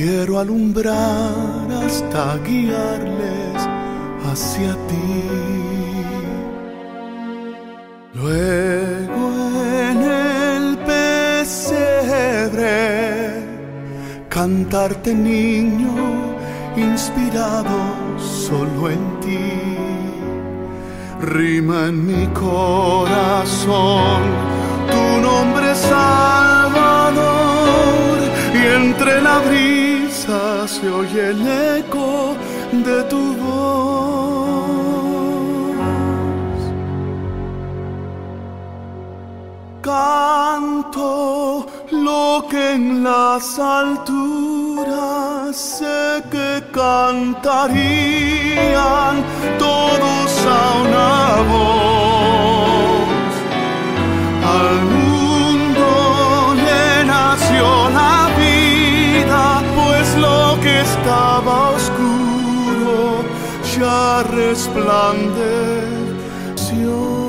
quiero alumbrar hasta guiarles hacia ti. Luego en el pesebre cantarte, niño, inspirado solo en ti. Rima en mi corazón tu nombre Salvador, y entre la brisa se oye el eco de tu voz. Canto lo que en las alturas sé que cantarían todos a una voz. Al mundo le nació la vida, pues lo que estaba oscuro ya resplandeció.